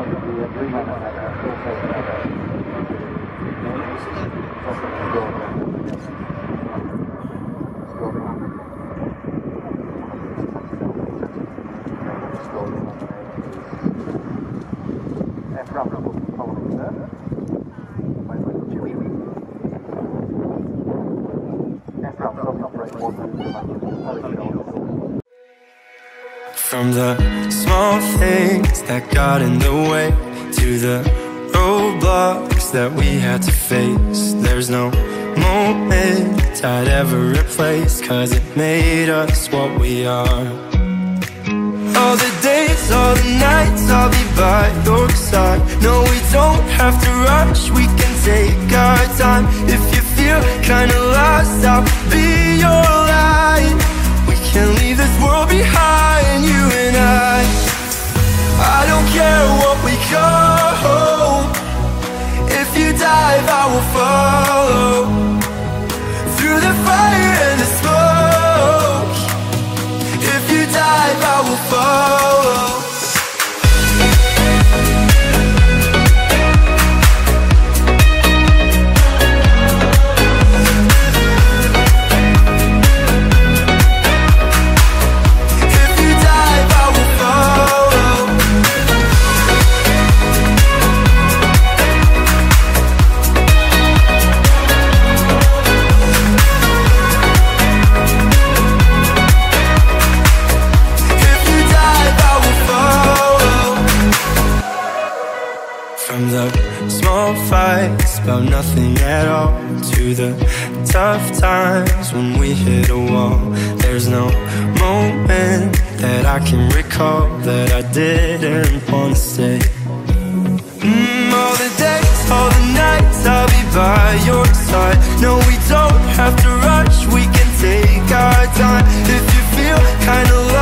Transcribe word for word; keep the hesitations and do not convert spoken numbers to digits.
From the small things that got in the way to the roadblocks that we had to face, there's no moment I'd ever replace, 'cause it made us what we are. All the days, all the nights, I'll be by your side. No, we don't have to rush, we can take our time. If you feel kinda lost, I'll be your light. We can leave this world behind, you and I. I don't care what we go. If you dive, I will follow. Through the fire and the smoke. If you dive, I will follow. From the small fights about nothing at all to the tough times when we hit a wall, there's no moment that I can recall that I didn't want to say. Mm, all the days, all the nights, I'll be by your side. No, we don't have to rush, we can take our time. If you feel kinda